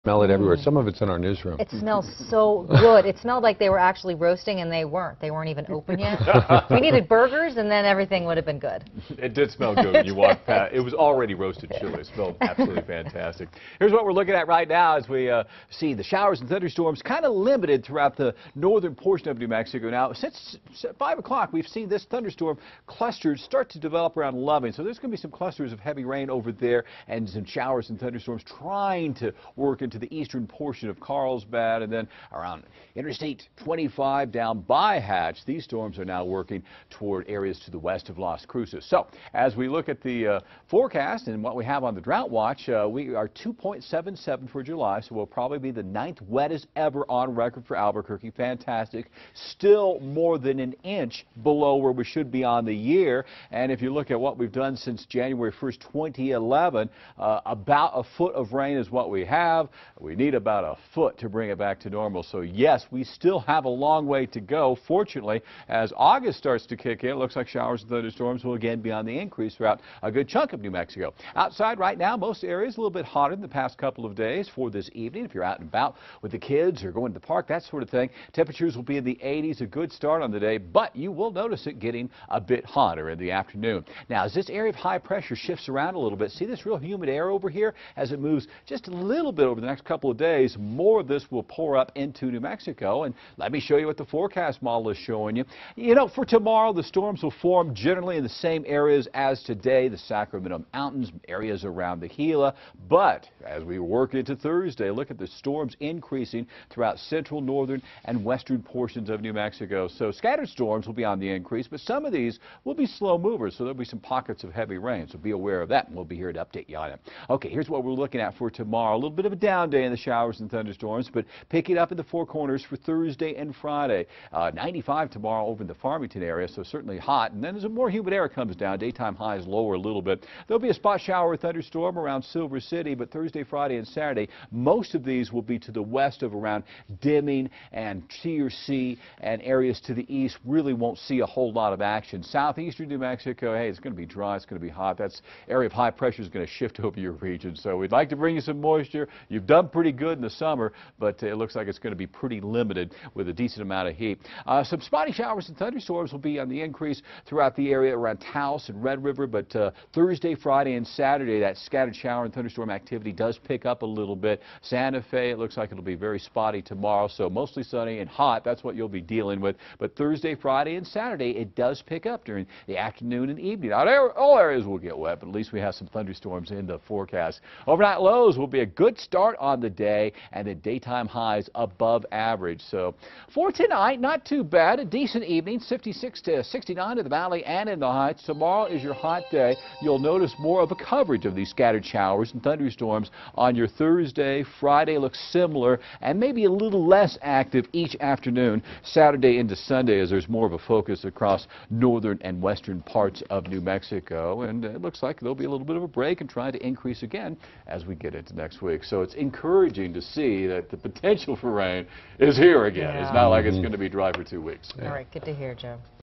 Smell it everywhere. Some of it's in our newsroom. It smells so good. It smelled like they were actually roasting, and they weren't. They weren't even open yet. We needed burgers, and then everything would have been good. It did smell good when you walked past. It was already roasted chili. It smelled absolutely fantastic. Here's what we're looking at right now as we see the showers and thunderstorms kind of limited throughout the northern portion of New Mexico. Now, since 5 o'clock, we've seen this thunderstorm clusters start to develop around Loving. So there's going to be some clusters of heavy rain over there and some showers and thunderstorms trying to work into the eastern portion of Carlsbad, and then around Interstate 25 down by Hatch. These storms are now working toward areas to the west of Las Cruces. So as we look at the forecast and what we have on the drought watch, we are 2.77 for July, so we'll probably be the 9th wettest ever on record for Albuquerque. Fantastic. Still more than an inch below where we should be on the year. And if you look at what we've done since January 1st, 2011, about a foot of rain is what we have. We need about a foot to bring it back to normal. So yes, we still have a long way to go. Fortunately, as August starts to kick in, it looks like showers and thunderstorms will again be on the increase throughout a good chunk of New Mexico. Outside right now, most areas a little bit hotter than the past couple of days. For this evening, if you're out and about with the kids or going to the park, that sort of thing, temperatures will be in the 80s, a good start on the day, but you will notice it getting a bit hotter in the afternoon. Now, as this area of high pressure shifts around a little bit, see this real humid air over here? As it moves just a little bit over the next couple of days, more of this will pour up into New Mexico. And let me show you what the forecast model is showing you. You know, for tomorrow, the storms will form generally in the same areas as today, the Sacramento Mountains, areas around the Gila. But as we work into Thursday, look at the storms increasing throughout central, northern, and western portions of New Mexico. So scattered storms will be on the increase, but some of these will be slow movers, so there'll be some pockets of heavy rain. So be aware of that, and we'll be here to update you on it. Okay, here's what we're looking at for tomorrow. A little bit of a down day in the showers and thunderstorms, but picking up in the Four Corners for Thursday and Friday. 95 tomorrow over in the Farmington area, so certainly hot. And then as a more humid air comes down, daytime highs lower a little bit. There'll be a spot shower or thunderstorm around Silver City, but Thursday, Friday, and Saturday, most of these will be to the west of around Deming and Searcy, and areas to the east really won't see a whole lot of action. Southeastern New Mexico, hey, it's going to be dry, it's going to be hot. That's area of high pressure is going to shift over your region. So we'd like to bring you some moisture. You've done pretty good in the summer, but it looks like it's going to be pretty limited with a decent amount of heat. Some spotty showers and thunderstorms will be on the increase throughout the area around Taos and Red River, but Thursday, Friday, and Saturday, that scattered shower and thunderstorm activity does pick up a little bit. Santa Fe, it looks like it'll be very spotty tomorrow, so mostly sunny and hot. That's what you'll be dealing with. But Thursday, Friday, and Saturday, it does pick up during the afternoon and evening. Not all areas will get wet, but at least we have some thunderstorms in the forecast. Overnight lows will be a good start on the day, and the daytime highs above average. So for tonight, not too bad. A decent evening, 56 to 69 in the valley and in the heights. Tomorrow is your hot day. You'll notice more of a coverage of these scattered showers and thunderstorms on your Thursday. Friday looks similar and maybe a little less active each afternoon. Saturday into Sunday, as there's more of a focus across northern and western parts of New Mexico. And it looks like there'll be a little bit of a break and try to increase again as we get into next week. So it's encouraging to see that the potential for rain is here again. Yeah. It's not like it's going to be dry for 2 weeks. All right, good to hear, Joe.